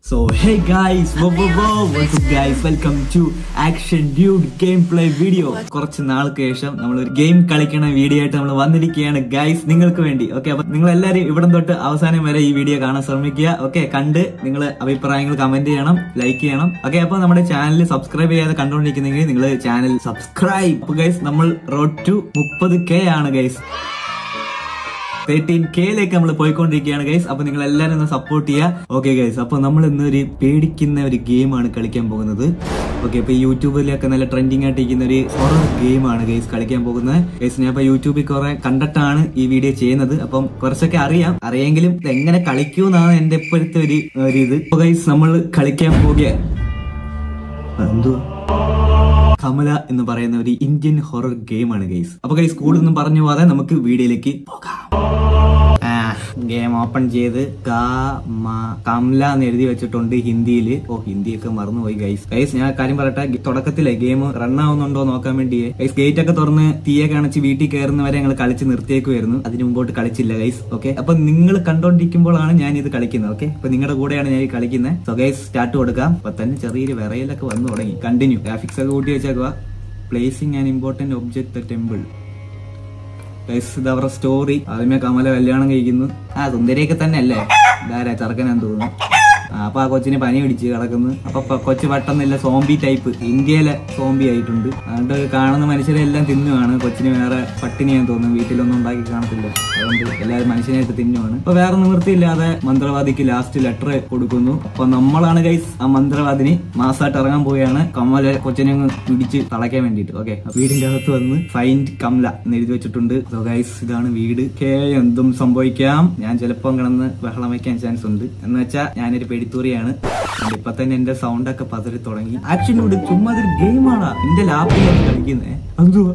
So hey guys, what's up guys? Welcome to Action Dude gameplay video. കുറച്ച് നാൾക്ക് ശേഷം നമ്മൾ ഒരു ഗെയിം കളിക്കണ വീഡിയോ ആയിട്ട് നമ്മൾ വന്നിരിക്കുകയാണ് ഗൈസ്, നിങ്ങൾക്ക് വേണ്ടി. ഓക്കെ, അപ്പൊ നിങ്ങൾ എല്ലാവരും ഇവിടം തൊട്ട് അവസാനം വരെ ഈ വീഡിയോ കാണാൻ ശ്രമിക്കുക. ഓക്കെ, കണ്ട് നിങ്ങൾ അഭിപ്രായങ്ങൾ കമന്റ് ചെയ്യണം, ലൈക്ക് ചെയ്യണം. ഓക്കെ, അപ്പൊ നമ്മുടെ ചാനൽ സബ്സ്ക്രൈബ് ചെയ്യാതെ കണ്ടുകൊണ്ടിരിക്കുന്നെങ്കിൽ നിങ്ങൾ ചാനൽ സബ്സ്ക്രൈബ്. അപ്പൊ ഗൈസ്, നമ്മൾ റോഡ് ടു 30K ആണ് ഗൈസ്. 13K നമ്മൾ പോയിക്കൊണ്ടിരിക്കുകയാണ് ഗൈസ്. അപ്പൊ നിങ്ങൾ എല്ലാവരും ഒന്ന് സപ്പോർട്ട് ചെയ്യുക. ഓക്കെ ഗൈസ്, അപ്പൊ നമ്മൾ ഇന്നൊരു പേടിക്കുന്ന ഒരു ഗെയിമാണ് കളിക്കാൻ പോകുന്നത്. ഓക്കെ, ഇപ്പൊ യൂട്യൂബിലൊക്കെ നല്ല ട്രെൻഡിങ് ആയിട്ടിരിക്കുന്ന ഒരു ഹൊറർ ഗെയിമാണ് ഗൈസ് കളിക്കാൻ പോകുന്നത്. ഗൈസ്, ഞാൻ ഇപ്പൊ യൂട്യൂബിൽ കുറെ കണ്ടിട്ടാണ് ഈ വീഡിയോ ചെയ്യുന്നത്. അപ്പം കുറച്ചൊക്കെ അറിയെങ്കിലും എങ്ങനെ കളിക്കൂന്നാണ് എന്റെ ഇപ്പോഴത്തെ ഒരു ഇത്. അപ്പൊ ഗൈസ്, നമ്മൾ കളിക്കാൻ പോകുക എന്തുവാ കമല എന്ന് പറയുന്ന ഒരു ഇന്ത്യൻ ഹൊറർ ഗെയിമാണ് ഗൈസ്. അപ്പൊ ഗൈസ്, കൂടുതലൊന്നും പറഞ്ഞു പോകാതെ നമുക്ക് വീഡിയോയിലേക്ക് പോകാം. ഗെയിം ഓപ്പൺ ചെയ്ത് കമല എന്ന് എഴുതി വെച്ചിട്ടുണ്ട് ഹിന്ദിയില്. ഹിന്ദിയൊക്കെ മറന്നുപോയി ഗൈസ്. ഗൈസ്, ഞാൻ കാര്യം പറയട്ടെ, തുടക്കത്തിലെ ഗെയിം റൺ ആവുന്നുണ്ടോ നോക്കാൻ വേണ്ടിയേ ഗൈസ് ഗേറ്റ് ഒക്കെ തുറന്ന് തീയൊക്കെ അണച്ച് വീട്ടിൽ കയറുന്നവരെ ഞങ്ങൾ കളിച്ച് നിർത്തിയേക്കുമായിരുന്നു. അതിന് മുമ്പോട്ട് കളിച്ചില്ല ഗൈസ്. ഓക്കെ, അപ്പൊ നിങ്ങൾ കണ്ടോണ്ടിരിക്കുമ്പോഴാണ് ഞാൻ ഇത് കളിക്കുന്നത്. ഓക്കെ, അപ്പൊ നിങ്ങളുടെ കൂടെയാണ് ഞാൻ ഈ കളിക്കുന്നത്. സോ ഗൈസ്, സ്റ്റാർട്ട് കൊടുക്കാം. അപ്പൊ തന്നെ ചെറിയൊരു വിറയിലൊക്കെ വന്നു തുടങ്ങി. കണ്ടിന്യൂ. ഗ്രാഫിക്സ് ഒക്കെ കൂട്ടി വെച്ചേക്കുക. Placing an important object the temple. ഇത് അവരുടെ സ്റ്റോറി. ആദ്യമേ കമല കല്യാണം കഴിക്കുന്നു. സുന്ദരിയൊക്കെ തന്നെ അല്ലേ, ഇതാരാ ചെറുക്കനാന്ന് തോന്നുന്നു. അപ്പൊ ആ കൊച്ചിന് പനി പിടിച്ച് കിടക്കുന്നു. അപ്പൊ കൊച്ചു പെട്ടെന്നില്ല സോംബി ടൈപ്പ്, ഇന്ത്യയിലെ സോംബി ആയിട്ടുണ്ട്. അതുകൊണ്ട് കാണുന്ന മനുഷ്യരെ എല്ലാം തിന്നുവാണ്. കൊച്ചിന് വേറെ പട്ടിണിയാന്ന് തോന്നുന്നു, വീട്ടിലൊന്നും ഉണ്ടാക്കി കാണത്തില്ല. അതുകൊണ്ട് എല്ലാവരും മനുഷ്യനായിട്ട് തിന്നുവാണ്. അപ്പൊ വേറെ നിവൃത്തിയില്ലാതെ മന്ത്രവാദിക്ക് ലാസ്റ്റ് ലെറ്റർ കൊടുക്കുന്നു. അപ്പൊ നമ്മളാണ് ഗൈസ് ആ മന്ത്രവാദിനി. മാസമായിട്ട് ഇറങ്ങാൻ പോവുകയാണ് കമല കൊച്ചിനെ പിടിച്ച് തളയ്ക്കാൻ വേണ്ടിട്ട്. ഓക്കെ, വീടിന്റെ അകത്ത് വന്ന് ഫൈൻഡ് കമല എന്ന് എഴുതി വെച്ചിട്ടുണ്ട്. സോ ഗൈസ്, ഇതാണ് വീട്. എന്തും സംഭവിക്കാം. ഞാൻ ചിലപ്പം കിടന്ന് ബഹളം വയ്ക്കാൻ ചാൻസ് ഉണ്ട്. എന്ന് വെച്ചാൽ ഞാനൊരു പേടിത്തൂറിയാണ്. ഇപ്പൊ തന്നെ എന്റെ സൗണ്ട് ഒക്കെ പതറി തുടങ്ങി. ആക്ച്വലി ചുമ്മാ ഒരു ഗെയിമാണ് എന്റെ ലാപ്പിലാണ് കളിക്കുന്നത്. എന്തുവാ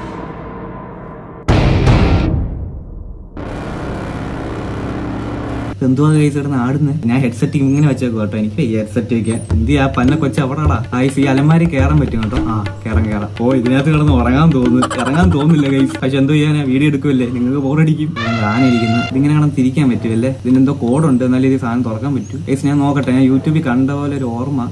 എന്തുവാ ഗൈസ് ഇടുന്ന ആടുന്നത്? ഞാൻ ഹെഡ്സെറ്റ് ഇങ്ങനെ വെച്ചേക്കും കേട്ടോ. എനിക്ക് ഹെഡ്സെറ്റ് വെക്കാൻ എന്ത് ആ പന്ന കൊച്ചു അവിടെടാ. ഗൈസ്, ഈ അലമാരി കയറാൻ പറ്റും കേട്ടോ. കയറാം. ഇതിനകത്ത് കിടന്ന് ഉറങ്ങാൻ തോന്നുന്നു. ഇറങ്ങാൻ തോന്നുന്നില്ല ഗൈസ്. പക്ഷെ എന്തോ ചെയ്യാനാ, വീഡിയോ എടുക്കുമല്ലേ, നിങ്ങൾക്ക് ബോറടിക്കും. ആനിരിക്കുന്നു. ഇതിങ്ങനെ കിടന്ന് തിരിക്കാൻ പറ്റുമല്ലേ. ഇതിനെന്തോ കോഡുണ്ട്, എന്നാലും ഇത് സാധനം തുറക്കാൻ പറ്റും. ഗൈസ്, ഞാൻ നോക്കട്ടെ. ഞാൻ യൂട്യൂബിൽ കണ്ട പോലെ ഒരു ഓർമ്മ.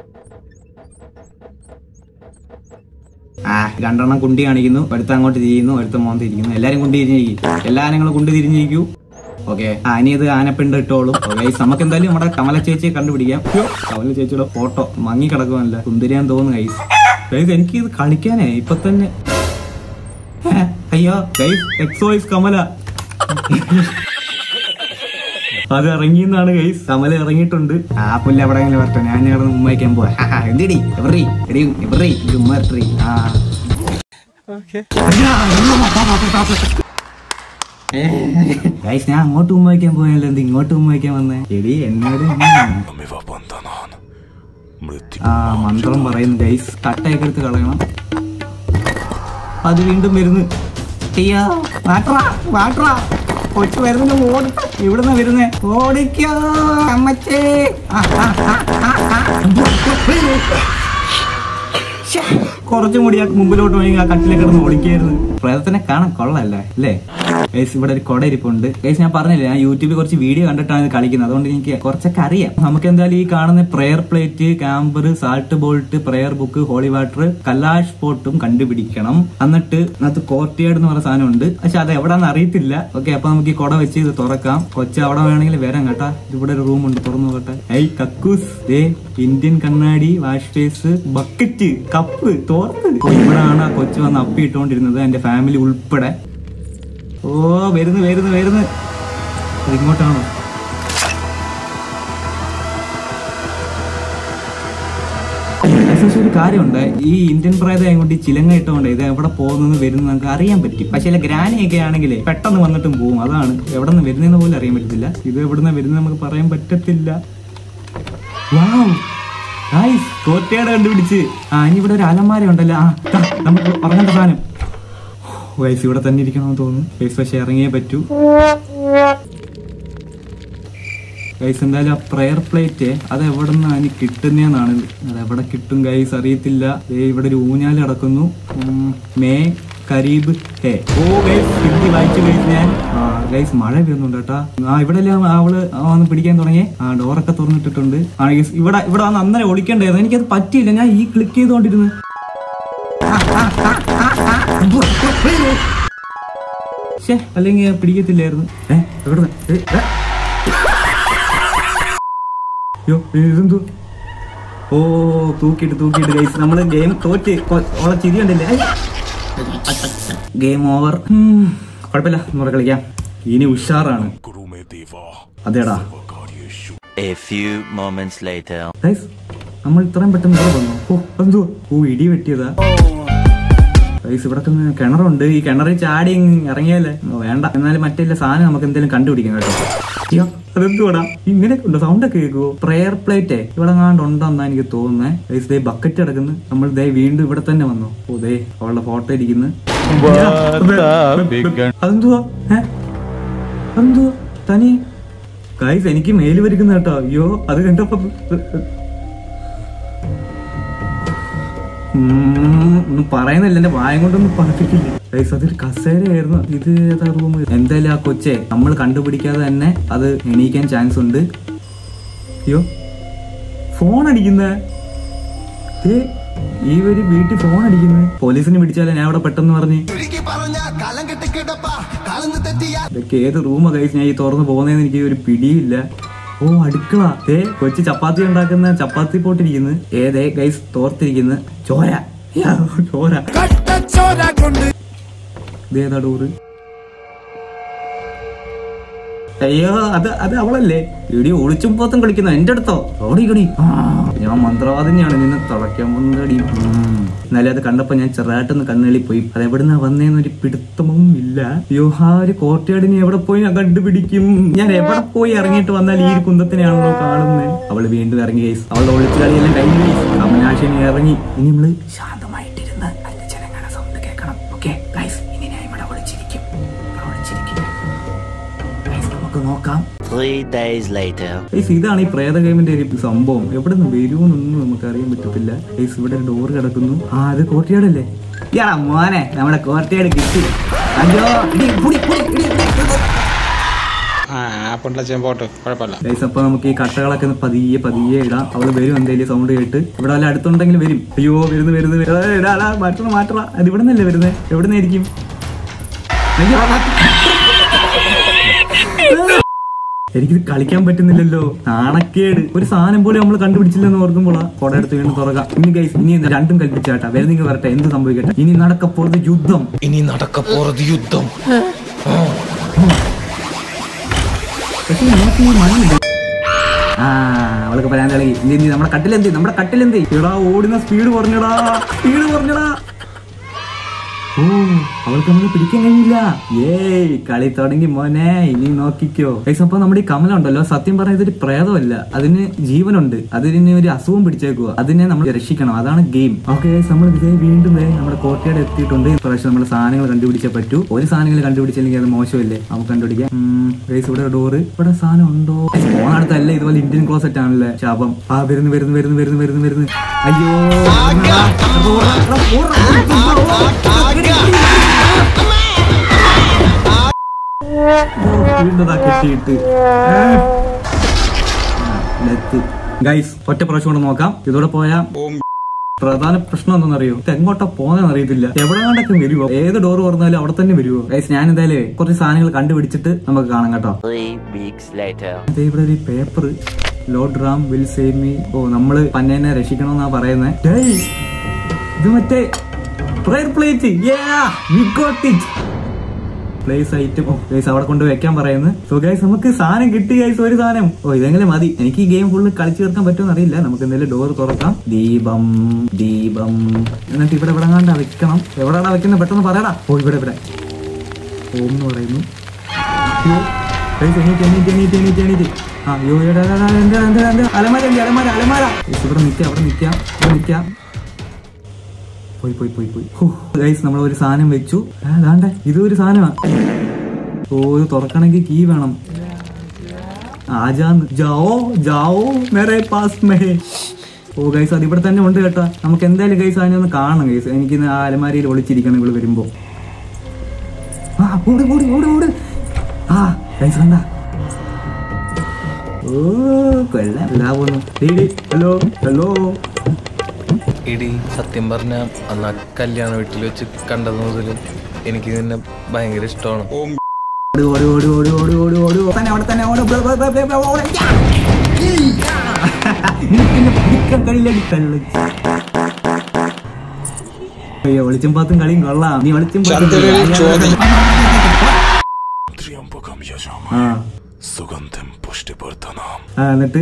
രണ്ടെണ്ണം കുണ്ടി കാണിക്കുന്നു. അടുത്ത അങ്ങോട്ട് തിരിയുന്നു, അടുത്ത മോൻ തിരിക്കുന്നു. എല്ലാരും കുണ്ടി തിരിഞ്ഞിരിക്കും. എല്ലാ ആനങ്ങളും കുണ്ടി തിരിഞ്ഞിരിക്കൂ. ഓക്കെ, ഇനി ഇത് ആനപ്പിണ്ട് ഇട്ടോളും. ഗൈസ്, നമുക്ക് എന്തായാലും നമ്മുടെ കമല ചേച്ചിയെ കണ്ടുപിടിക്കാം. കമല ചേച്ചിയുടെ ഫോട്ടോ മങ്ങി കിടക്കുമല്ല, സുന്ദരിയാന്ന് തോന്നുന്നു ഗൈസ്. ഗൈസ്, എനിക്ക് ഇത് കളിക്കാനേ ഇപ്പൊ തന്നെ. അയ്യോ ഗൈസ്, എക്സോയിസ് കമല. അത് ഇറങ്ങിയെന്നാണ് ഗൈസ്. കമല ഇറങ്ങിയിട്ടുണ്ട്. പുല്ല് എവിടെയെങ്കിലും വരട്ടെ, ഞാൻ ഇവിടെ മുമ്പ് വയ്ക്കാൻ പോവാ. എന്തിടി ഗൈസ്, ഞാൻ അങ്ങോട്ട് ഉമ്മ വയ്ക്കാൻ പോയല്ലോ. എന്ത് ഇങ്ങോട്ട് ഉമ്മ വയ്ക്കാൻ വന്നേ? എടി എന്നോട് മന്ത്രം പറയുന്നു ഗൈസ്. കട്ടയൊക്കെ എടുത്ത് കളയണം. അത് വീണ്ടും വരുന്നു. കൊച്ചു വരുന്ന ഓടി. എവിടുന്ന വരുന്നേ? ഓടിക്കോ അമ്മച്ചേ. കുറച്ചും കൂടി ആ മുമ്പിലോട്ട് വേണമെങ്കിൽ ആ കട്ടിലേക്ക് കിടന്ന് ഓടിക്കായിരുന്നു. പ്രേതത്തിനെ കാണാൻ കൊള്ളല്ലേ അല്ലേ ഗൈസ്? ഇവിടെ ഒരു കൊട ഇരിപ്പുണ്ട് ഗൈസ്. ഞാൻ പറഞ്ഞില്ലേ, ഞാൻ യൂട്യൂബിൽ കുറച്ച് വീഡിയോ കണ്ടിട്ടാണ് കളിക്കുന്നത്. അതുകൊണ്ട് എനിക്ക് കുറച്ചൊക്കെ അറിയാം. നമുക്ക് എന്തായാലും ഈ കാണുന്ന prayer plate, camphor, salt bolt, prayer book, holy water, kalash പോട്ടും കണ്ടുപിടിക്കണം. എന്നിട്ട് അതിനകത്ത് കോർട്ടിയാർഡ് എന്ന് പറഞ്ഞ സാധനം ഉണ്ട്. പക്ഷെ അത് എവിടാന്ന് അറിയത്തില്ല. ഓക്കെ, അപ്പൊ നമുക്ക് ഈ കൊട വെച്ച് ഇത് തുറക്കാം. കൊച്ചു അവിടെ വേണമെങ്കിൽ വരാം കേട്ടാ. ഇവിടെ ഒരു റൂം ഉണ്ട്, തുറന്നു നോക്കട്ടെ. കക്കൂസ്, ഇന്ത്യൻ കണ്ണാടി, വാഷ് ബേസ്, ബക്കറ്റ്, കപ്പ്, തോർത്ത്. ഇവിടാണ് ആ കൊച്ചു വന്ന് അപ്പി ഇട്ടുകൊണ്ടിരുന്നത്, എന്റെ ഫാമിലി ഉൾപ്പെടെ. വരുന്നു. ഇങ്ങോട്ടാണോ? ഒരു കാര്യമുണ്ട്, ഈ ഇന്ത്യൻ പ്രേതം ആയതുകൊണ്ട് ഈ ചിലങ്ങ ഇട്ടുകൊണ്ട് ഇത് എവിടെ പോകുന്നു വരുന്നു നമുക്ക് അറിയാൻ പറ്റും. പക്ഷെ ഗ്രാനിയൊക്കെ ആണെങ്കിൽ പെട്ടെന്ന് വന്നിട്ടും പോവും. അതാണ് എവിടെ നിന്ന് വരുന്നതെന്ന് പോലും അറിയാൻ പറ്റത്തില്ല. ഇത് എവിടുന്ന വരുന്നത് നമുക്ക് പറയാൻ പറ്റത്തില്ല. കോട്ടയാട് കണ്ടുപിടിച്ച്. ഇനി ഇവിടെ ഒരു അലമാര ഉണ്ടല്ലോ. നമുക്ക് ഉറങ്ങേണ്ട സാധനം. വയസ്സ് ഇവിടെ തന്നെ ഇരിക്കണമെന്ന് തോന്നുന്നു ഗൈസ്. പക്ഷെ ഇറങ്ങിയേ പറ്റൂ ഗൈസ്. എന്തായാലും ആ പ്രെയർ പ്ലേറ്റ് അത് എവിടെ നിന്നാണ് കിട്ടുന്നതെന്നാണ്. അത് എവിടെ കിട്ടും ഗൈസ് അറിയത്തില്ല. ഇവിടെ ഒരു ഊഞ്ഞാൽ കിടക്കുന്നു. കരീബ് ഹേ. ഓ ഗൈസ് ഹിന്ദി വായിച്ചു ഗൈസ് ഞാൻ. ഗൈസ് മഴ വരുന്നുണ്ട് കേട്ടാ. ഇവിടെ എല്ലാം അവള് വന്ന് പിടിക്കാൻ തുടങ്ങി. ഡോറൊക്കെ തുറന്നിട്ടിട്ടുണ്ട്. ഗൈസ് ഇവിടെ വന്ന് അന്നേരം ഒളിക്കണ്ടായിരുന്നു. എനിക്കത് പറ്റിയില്ല. ഞാൻ ഈ ക്ലിക്ക് ചെയ്തോണ്ടിരുന്നു. അല്ലെങ്കിൽ പിടിക്കത്തില്ലായിരുന്നു. ഇതെന്തോ? ഓ തൂക്കിട്ട് ഗൈസ് നമ്മള് ഗെയിം തോറ്റ്. ഓളെ ചിരി കണ്ടില്ലേ? Game over. കുഴപ്പമില്ല, നമ്മൾ കളിക്കാം. ഇനി ഉഷാറാണ്. അതേടാ. നമ്മൾ ഇത്രയും പെട്ടെന്ന് ഇവിടെ വന്നു. ഓ എന്തോ? ഓ ഇടി വെട്ടിയതാ ഗൈസ്. ഇവിടെ കിണറുണ്ട്. ഈ കിണറിൽ ചാടി ഇറങ്ങിയാലേ വേണ്ട. എന്നാലും മറ്റേ സാധനം നമുക്ക് എന്തെങ്കിലും കണ്ടുപിടിക്കാം കേട്ടോ. അയ്യോ അതെന്തുവാടാ ഇങ്ങനെ ഉണ്ടോ? സൗണ്ട് ഒക്കെ കേൾക്കുവോ? പ്രെയർ പ്ലേറ്റ് ഇവിടെ ഉണ്ടെന്നാ എനിക്ക് തോന്നുന്നേ. ഗൈസ് ദേ ബക്കറ്റ് കിടക്കുന്നു. നമ്മൾ ദേ വീണ്ടും ഇവിടെ തന്നെ വന്നു. ഓ ദേ അവളുടെ ഫോട്ടോ ഇരിക്കുന്നു. അതെന്തുവാ? അതെന്തുവാ തനി? ഗൈസ് എനിക്ക് മെയിൽ വരിക്കുന്ന കേട്ടോ. അയ്യോ അത് കണ്ടപ്പോ ഒന്നും പറയുന്നില്ല. എന്റെ വായം കൊണ്ടൊന്നും പറഞ്ഞിട്ടില്ല ഗൈസ്. അതൊരു കസേരയായിരുന്നു. ഇത് ഏതാ റൂം? എന്തായാലും ആ കൊച്ചെ നമ്മൾ കണ്ടുപിടിക്കാതെ തന്നെ അത് എണീക്കാൻ ചാൻസ് ഉണ്ട്. അയ്യോ ഫോൺ അടിക്കുന്ന ഈ ഒരു വീട്ടിൽ ഫോൺ അടിക്കുന്നത്. പോലീസിന് പിടിച്ചാലേ ഞാൻ അവിടെ പെട്ടെന്ന് പറഞ്ഞു. ഇതൊക്കെ ഏത് റൂമാ ഗൈസ് ഞാൻ ഈ തുറന്ന് പോകുന്നതെന്ന് എനിക്ക് ഒരു പിടിയില്ല. ഓ അടുക്കള. കൊച്ചു ചപ്പാത്തി ഉണ്ടാക്കുന്ന ചപ്പാത്തി പോട്ടിരിക്കുന്നു. ഏതേ ഗൈസ് തോർത്തിരിക്കുന്നു. ചോര ഇതേതാ ഡോറ്? അയ്യോ അത് അവളല്ലേ? ഇടി ഒളിച്ചും പോത്തും കളിക്കുന്ന എന്റെ അടുത്തോ? ഓടിക്കടി. ഞാൻ മന്ത്രവാദിനിയാണ് നിന്നെ തളയ്ക്കാൻ വന്നടി. എന്നാലും അത് കണ്ടപ്പോ ഞാൻ ചെറുതായിട്ടൊന്ന് കണ്ണുകളി പോയി. അത് എവിടുന്നാ വന്നേന്നൊരു പിടുത്തമും ഇല്ല. അയ്യോ ആ ഒരു കോട്ടയാടിനെ എവിടെ പോയി ഞാൻ കണ്ടുപിടിക്കും? ഞാൻ എവിടെ പോയി ഇറങ്ങിയിട്ട് വന്നാൽ ഈ ഒരു കുന്തത്തിനെയാണല്ലോ കാണുന്നത്. അവള് വീണ്ടും ഇറങ്ങി ഗൈസ്. അവളുടെ ഒളിച്ചു കളിയെല്ലാം കഴിഞ്ഞു. അമനാശിനി ഇറങ്ങി. ഇനി നമ്മള് ശാന്തമായിട്ടിരുന്ന് നല്ല ജനങ്ങളുടെ സൗണ്ട് കേൾക്കണം. ഓക്കെ ഗൈസ്, ഇനി ഞാൻ ഇവിടെ ഒളിച്ചിരിക്കും. നമുക്ക് നോക്കാം. 3 days later. ഇതാണ് ഈ പ്രേത ഗെയിമിന്റെ ഒരു സംഭവം. എവിടെ നിന്ന് വരുമെന്നൊന്നും നമുക്ക് അറിയാൻ പറ്റത്തില്ല. ഇവിടെ ഒരു ഡോറ് കിടക്കുന്നു. അത് കോട്ടയാടല്ലേ? യാ മോനെ നമ്മുടെ കോട്ടയാട് കിട്ടി. അപ്പൊ നമുക്ക് ഈ കട്ടകളൊക്കെ പതിയെ ഇടാം. അവള് വരും എന്തെങ്കിലും സൗണ്ട് കേട്ട്. ഇവിടെ വല്ല അടുത്തുണ്ടെങ്കിലും വരും. അയ്യോ വരുന്നു മാറ്ററ. അത് ഇവിടെ നിന്നല്ലേ വരുന്നത്? എവിടെ നിന്നായിരിക്കും? എനിക്കിത് കളിക്കാൻ പറ്റുന്നില്ലല്ലോ. നാണക്കേട്. ഒരു സാധനം പോലും നമ്മൾ കണ്ടുപിടിച്ചില്ലെന്ന് ഓർക്കുമ്പോളാ കൊട എടുത്ത് വീണ്ടും തുറക്കാം. ഇനി ഗൈസ് ഇനി രണ്ടും കൽപ്പിച്ചാട്ടാ. വരുന്നെങ്കിൽ വരട്ടെ, എന്ത് സംഭവിക്കട്ടെ. ഇനി നടക്കപ്പോറത് യുദ്ധം. അവൾക്ക് പറയാൻ കളി. നമ്മുടെ കട്ടിലെന്തി? എടാ ഓടുന്ന സ്പീഡ് കുറഞ്ഞടാ. ഓ അവൾക്ക് നമ്മളെ പിടിക്കാൻ കഴിഞ്ഞില്ല. കളി തുടങ്ങി മോനെ. ഇനി നോക്കിക്കോ ഗൈസ്. അപ്പൊ നമ്മുടെ ഈ കമല ഉണ്ടല്ലോ, സത്യം പറഞ്ഞ ഇതൊരു പ്രേതമല്ല. അതിന് ജീവനുണ്ട്. അതിന് ഒരു അസുഖം പിടിച്ചേക്കുക. അതിനെ നമ്മൾ രക്ഷിക്കണം. അതാണ് ഗെയിം. ഓക്കെ ഗൈസ്, നമ്മൾ വീണ്ടും നമ്മുടെ കോട്ടയുടെ എത്തിയിട്ടുണ്ട്. ഇപ്രാവശ്യം നമ്മൾ സാധനങ്ങൾ കണ്ടുപിടിച്ചേ പറ്റൂ. ഒരു സാധനങ്ങൾ കണ്ടുപിടിച്ചില്ലെങ്കിൽ അത് മോശമല്ലേ? നമുക്ക് കണ്ടുപിടിക്കാം. ഗൈസ് ഇവിടെ ഡോറ്. ഇവിടെ സാധനം ഉണ്ടോ? ഫോണടുത്തല്ല. ഇതുപോലെ ഇന്ത്യൻ ക്ലോസറ്റ് ആണല്ലേ? ശാപം. വരുന്നു. അയ്യോ കെട്ടിയിട്ട് ഗൈസ് ഒറ്റ പ്രാവശ്യം കൊണ്ട് നോക്കാം. ഇതോടെ പോയാ പ്രധാന പ്രശ്നം എന്താണെന്നറിയോ? എങ്ങോട്ടാ പോകുന്നതെന്ന് അറിയത്തില്ല. എവിടെ കണ്ടൊക്കെ വരുവോ? ഏത് ഡോർ തുറന്നാലും അവിടെ തന്നെ വരുവോ? ഗൈസ് ഞാൻ എന്തായാലും കുറച്ച് സാധനങ്ങൾ കണ്ടുപിടിച്ചിട്ട് നമുക്ക് കാണാം കേട്ടോ. ഇവിടെ ഒരു paper. Lord Ram will save me. Oh നമ്മള് പന്നേനെ രക്ഷിക്കണമെന്നാ പറയുന്നത്. ഇത് മറ്റേ prayer plate. Place item. Oh guys അവിടെ കൊണ്ട് വെക്കാൻ പറയുന്നത്. സോ ഗൈസ് നമുക്ക് സാധനം കിട്ടി ഗൈസ്. ഒരു സാധനം. ഓ ഇതെങ്കിലും മതി. എനിക്ക് ഈ ഗെയിം ഫുള്ള് കളിച്ചു തീർക്കാൻ പറ്റുമെന്ന് അറിയില്ല. നമുക്ക് എന്തായാലും ഡോർ തുറക്കാം. ദീപം. എന്നിട്ട് ഇവിടെ കണ്ടാ വെക്കണം. എവിടെയാടാ വെക്കുന്നത്? പെട്ടെന്ന് പറയടാ. ഓ ഇവിടെ ഓം എന്ന് പറയുന്നു. എണീറ്റ്. അയ്യോ അലമാര. ഇവിടെ നിക്കാം. പോയി. ഗൈസ് നമ്മൾ ഒരു സാധനം വെച്ചു. അതാണ്ട് ഇതൊരു സാധനമാണ്. ഓ ഇത് തുറക്കണമെങ്കിൽ കീ വേണം. ജാओ मेरे पास में. ഓ ഗൈസ് അത് ഇവിടെ തന്നെ ഉണ്ട് കേട്ടോ. നമുക്ക് എന്തായാലും ഗൈസ് അതിനെ ഒന്ന് കാണണം ഗൈസ്. എനിക്ക് ആ അലമാരിയിൽ ഒളിച്ചിരിക്കണം ഇവള് വരുമ്പോ. ഓട് ഓട് ഓട് ഓട്. ആ ഗൈസ് കണ്ട. ഓ കൊള്ളാം. ഇതാ പോന്നു. Hello hello. ഇടി സത്യം പറഞ്ഞ അന്ന് കല്യാണ വീട്ടിൽ വെച്ച് കണ്ടത് മുതൽ എനിക്ക് നിന്നെ ഭയങ്കര ഇഷ്ടമാണ്. വെളിച്ചം പാത്തും കളിയും കൊള്ളാം. നീ വെളിച്ചം എന്നിട്ട്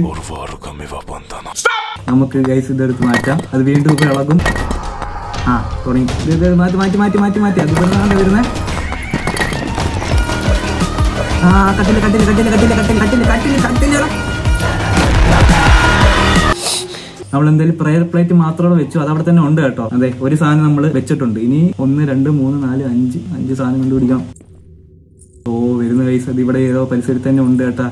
നമുക്ക് ഗൈസ് ഇതെടുത്ത് മാറ്റാം. അത് വീണ്ടും ഇപ്പൊ ഇളകും. ആ തുടങ്ങി. മാറ്റി മാറ്റി മാറ്റി മാറ്റി മാറ്റി അത് വരുന്നേ. ആ കട്ടില് കട്ടില് കട്ടില് കട്ടില് കട്ടില് കട്ടില് കട്ടില് കട്ടില്. നമ്മൾ എന്തായാലും പ്രയർ പ്ലേറ്റ് മാത്രമേ വെച്ചു. അത് അവിടെ തന്നെ ഉണ്ട് കേട്ടോ. അതെ ഒരു സാധനം നമ്മൾ വെച്ചിട്ടുണ്ട്. ഇനി 1 2 3 4 5 സാധനം കണ്ടുപിടിക്കാം. ഓ വരുന്ന ഗൈസ്. അത് ഇവിടെ ഏതോ പരിസരത്ത് തന്നെ ഉണ്ട് കേട്ടാ.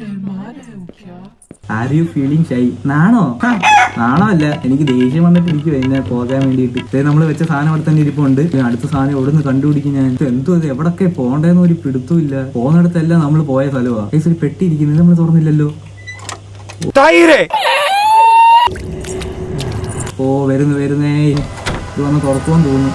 Are you feeling shy? നാണോ? നാണോ അല്ല, എനിക്ക് ദേഷ്യം വന്നിട്ട് ഇരിക്കും എന്നെ പോകാൻ വേണ്ടിയിട്ട്. നമ്മൾ വെച്ച സാധനം അവിടെ തന്നെ ഇരിപ്പുണ്ട്. അടുത്ത സാധനം എവിടെ നിന്ന് കണ്ടുപിടിക്കും ഞാൻ? എന്തോ എവിടൊക്കെ പോണ്ടേന്ന് ഒരു പിടുത്തും ഇല്ല. പോകുന്നിടത്തെല്ലാം നമ്മൾ പോയ സ്ഥലമാണ്. ഗൈസ് ഒരു പെട്ടി ഇരിക്കുന്നത് നമ്മൾ തുറന്നില്ലല്ലോ. ഓ വരുന്നേ. ഇത് വന്ന് തുറക്കുമെന്ന് തോന്നുന്നു.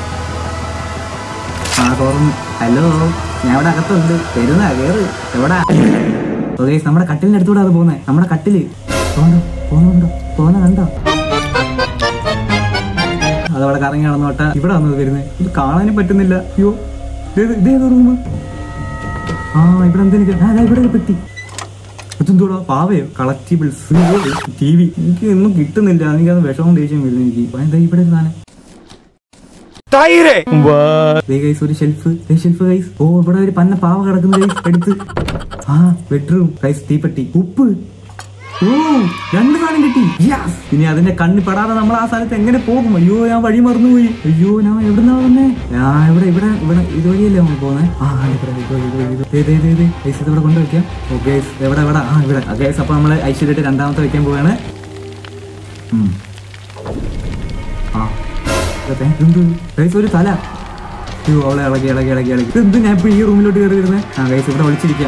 ആ തുറന്നു. ഹലോ ഞാൻ ഇവിടെ അകത്തുണ്ട്. വരുന്ന കേറ്. എവിടാ? നമ്മുടെ കട്ടിലിന്റെ അടുത്തൂടെ അത് പോകുന്നേ. നമ്മുടെ കട്ടില് പോകുന്ന കണ്ടോ? അതവിടെ കറങ്ങി നടന്നോട്ടാ. ഇവിടെ വന്നത് വരുന്നത്. ഇത് കാണാനും പറ്റുന്നില്ല. അയ്യോ ഇതേതോ റൂം. ആ ഇവിടെ എന്തെങ്കിലും ഇവിടെ ഒരു പെട്ടി. അതെന്തോടാ? പാവയോ? കളക്റ്റിബിൾസ്, TV. എനിക്ക് ഒന്നും കിട്ടുന്നില്ല. എനിക്കത് വിഷമം ദേഷ്യം വരുന്നു എനിക്ക്. എന്താ ഇവിടെ ഒരു സാധനം? ഒരു ഷെൽഫ്. ഗൈസ് ഓ ഇവിടെ ഒരു പന്ന പാവ കിടക്കുന്ന ഗൈസ് എടുത്ത്. ആ ബെഡ്റൂം ഗൈസ്. തീപ്പെട്ടി, ഉപ്പ്. ഓ 2 സാധനം കിട്ടി. ഇനി അതിന്റെ കണ്ണി പെടാതെ നമ്മൾ ആ സ്ഥലത്ത് എങ്ങനെ പോകും? അയ്യോ ഞാൻ വഴി മറന്നുപോയി. അയ്യോ ഞാൻ എവിടുന്നാ വന്നേ? ഇവിടെ ഇവിടെ ഇവിടെ ഇതുവഴിയല്ലേ നമ്മൾ പോകുന്നത്? ആ ഗൈസ് ഇതിവിടെ കൊണ്ടുവയ്ക്കാം. ഓ ഗൈസ് എവിടെ എവിടെ? ആ ഇവിടെ ഗൈസ്. അപ്പൊ നമ്മള് ഐശ്വര്യമായിട്ട് രണ്ടാമത്തെ വെക്കാൻ പോവാണ്. ഒരു തല. അവളെ ഇളകി ഇളകി ഇളകി ഇളകി. എന്ത് ഞാൻ ഇപ്പൊ ഈ റൂമിലോട്ട് കയറി വരുന്നത്? ആ ഗൈസ് ഇവിടെ വിളിച്ചിരിക്കാം.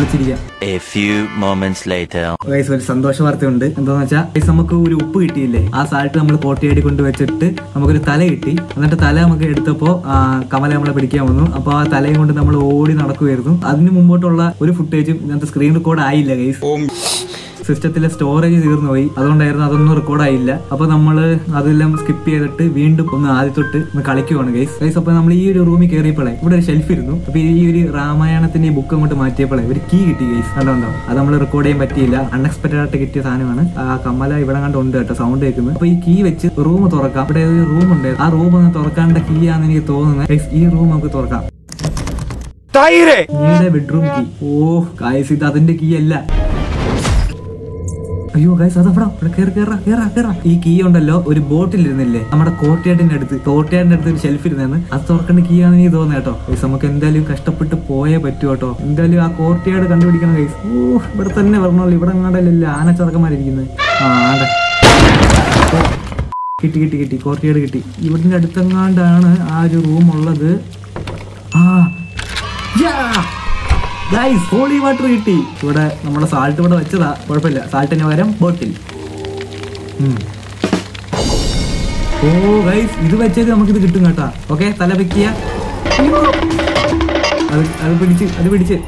ഗൈസ് ഒരു സന്തോഷ വാർത്തയുണ്ട്. എന്താന്ന് വെച്ചാൽ ഗൈസ് നമുക്ക് ഒരു ഉപ്പ് കിട്ടിയില്ലേ? ആ സാൾട്ട് നമ്മൾ കോട്ടയാടി കൊണ്ട് വെച്ചിട്ട് നമുക്കൊരു തല കിട്ടി. എന്നിട്ട് തല നമുക്ക് എടുത്തപ്പോ കമല നമ്മളെ പിടിക്കാൻ വന്നു. അപ്പൊ ആ തലയും കൊണ്ട് നമ്മൾ ഓടി നടക്കുമായിരുന്നു. അതിന് മുമ്പോട്ടുള്ള ഒരു ഫുട്ടേജും ഇന്നത്തെ സ്ക്രീൻ റെക്കോർഡ് ആയില്ല ഗൈസ്. സിസ്റ്റത്തിലെ സ്റ്റോറേജ് തീർന്നു പോയി. അതുകൊണ്ടായിരുന്നു അതൊന്നും റെക്കോർഡായില്ല. അപ്പൊ നമ്മള് അതെല്ലാം സ്കിപ്പ് ചെയ്തിട്ട് വീണ്ടും ഒന്ന് ആദ്യം തൊട്ട് ഒന്ന് കളിക്കുവാണ് ഗൈസ്. അപ്പൊ നമ്മൾ ഈ ഒരു റൂമിൽ കയറിയപ്പോഴേ ഇവിടെ ഒരു ഷെൽഫ് ഇരുന്നു. അപ്പൊ ഈ ഒരു രാമായണത്തിന്റെ ഈ ബുക്ക് അങ്ങോട്ട് മാറ്റിയപ്പോഴേ ഒരു കീ കിട്ടി ഗൈസ്. കണ്ടോ? അത് നമ്മൾ റെക്കോർഡ് ചെയ്യാൻ പറ്റിയില്ല. അൺഎക്സ്പെക്ടഡ് ആയിട്ട് കിട്ടിയ സാധനമാണ്. ആ കമല ഇവിടെ കണ്ട് ഉണ്ട് കേട്ടോ സൗണ്ട് കേൾക്കുന്നത്. അപ്പൊ ഈ കീ വെച്ച് റൂം തുറക്കാം. ഇവിടെ ഒരു റൂം ഉണ്ട്. ആ റൂം ഒന്ന് തുറക്കാണ്ട കീ ആണെന്ന് എനിക്ക് തോന്നുന്നത്. ഈ റൂം നമുക്ക് തുറക്കാം. Bedroom key. ഓ ഗൈസ് ഇത് അതിന്റെ കീ അല്ല. അയ്യോ ഗൈസ് അതവിടെ ഈ കീ ഉണ്ടല്ലോ ഒരു ബോട്ടിൽ ഇരുന്നില്ലേ നമ്മുടെ കോട്ടയാടിന്റെ അടുത്ത് ഒരു ഷെൽഫ് ഇരുന്നു. അത് തുറക്കേണ്ട കീ ആണെന്ന് എനിക്ക് തോന്നുന്നു കേട്ടോ. ഗൈസ് നമുക്ക് എന്തായാലും കഷ്ടപ്പെട്ട് പോയേ പറ്റൂ കേട്ടോ. എന്തായാലും ആ കോട്ടയാട് കണ്ടുപിടിക്കണം ഗൈസ്. ഓ ഇവിടെ തന്നെ പറഞ്ഞോളൂ. ഇവിടെ അങ്ങാണ്ടല്ലേ ആനച്ചറക്കന്മാരിക്കുന്നത്. കിട്ടി കോട്ടയാട് കിട്ടി. ഇവിടിന്റെ അടുത്തെങ്ങാണ്ടാണ് ആ ഒരു റൂം ഉള്ളത്. ഗൈസ് ഹോളി വാട്ടർ കിട്ടി. ഇവിടെ നമ്മുടെ സാൾട്ട് ഇവിടെ വെച്ചതാ. കുഴപ്പമില്ല. സാൾട്ടിന് പകരം ബോട്ടിൽ. ഓ ഗൈസ് ഇത് വെച്ചത് നമുക്കിത് കിട്ടും കേട്ടാ. ഓക്കെ തല വെക്കുക. അത് പിടിച്ച്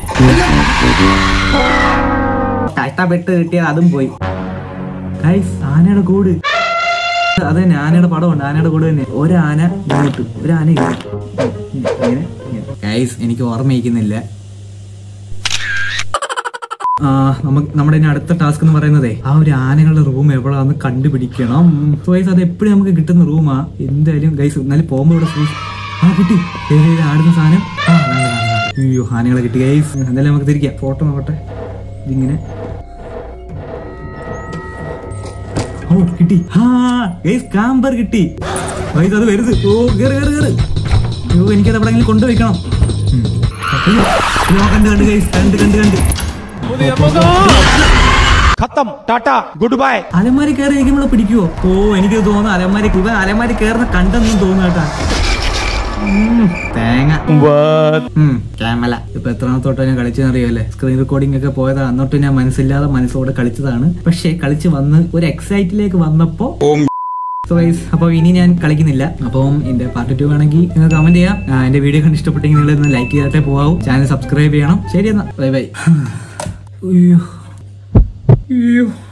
കഷ്ടപ്പെട്ട് കിട്ടിയത് അതും പോയി. ഗൈസ് ആനയുടെ കൂട്. അത് തന്നെ ആനയുടെ പടമുണ്ട്. ആനയുടെ കൂട് തന്നെ. ഒരാന ഇങ്ങോട്ട് ഒരാന ഇങ്ങനെ. ഗൈസ് എനിക്ക് ഓർമ്മയിക്കുന്നില്ല. നമ്മുടെ ഇനി അടുത്ത ടാസ്ക് എന്ന് പറയുന്നതേ ആ ഒരു ആനകളുടെ റൂം എവിടെയാന്ന് കണ്ടുപിടിക്കണം. ഗൈസ് അത് എപ്പോഴും നമുക്ക് കിട്ടുന്ന റൂമാ. എന്തായാലും ഗൈസ് എന്നാലും പോകുമ്പോ ഇവിടെ കിട്ടി ആടുന്ന സാധനം. അയ്യോ ആനകളെ കിട്ടി ഗൈസ്. എന്തായാലും നമുക്ക് തിരിക്കാം. ഫോട്ടോ നോക്കട്ടെ. ഇതിങ്ങനെ ഓ കിട്ടി. ഗൈസ് കാമ്പർ കിട്ടി. ഗൈസ് അത് വരുത്. ഓ കേറ്. അയ്യോ എനിക്കത് എവിടെയെങ്കിലും കൊണ്ടുവയ്ക്കണം. കണ്ട് ഗൈസ് കണ്ട് അലമാരി കയറി ഇരിക്കുമ്പോൾ പിടിക്കുവോ? ഓ എനിക്ക് തോന്നുന്നു അലമാരി കയറുന്ന കണ്ടെന്നും തോന്നുന്നു കേട്ടാ. തേങ്ങ ക്യാമല. ഇപ്പൊ എത്രാമത്തോട്ടോ ഞാൻ കളിച്ചെന്നറിയാല്ലേ. സ്ക്രീൻ റെക്കോർഡിംഗ് ഒക്കെ പോയതാ. അന്നോട്ട് ഞാൻ മനസ്സില്ലാതെ മനസ്സോടെ കളിച്ചതാണ്. പക്ഷെ കളിച്ച് വന്ന് ഒരു എക്സൈറ്റിലേക്ക് വന്നപ്പോ അപ്പൊ ഇനി ഞാൻ കളിക്കുന്നില്ല. അപ്പം എന്റെ പാർട്ട് 2 വേണമെങ്കിൽ നിങ്ങൾ കമന്റ് ചെയ്യാം. എന്റെ വീഡിയോ കണ്ട് ഇഷ്ടപ്പെട്ടെങ്കിൽ നിങ്ങൾ ഒന്ന് ലൈക്ക് ചെയ്തിട്ടേ പോവാവും. ചാനൽ സബ്സ്ക്രൈബ് ചെയ്യണം. ശരി എന്നാ, ബൈ ബൈ.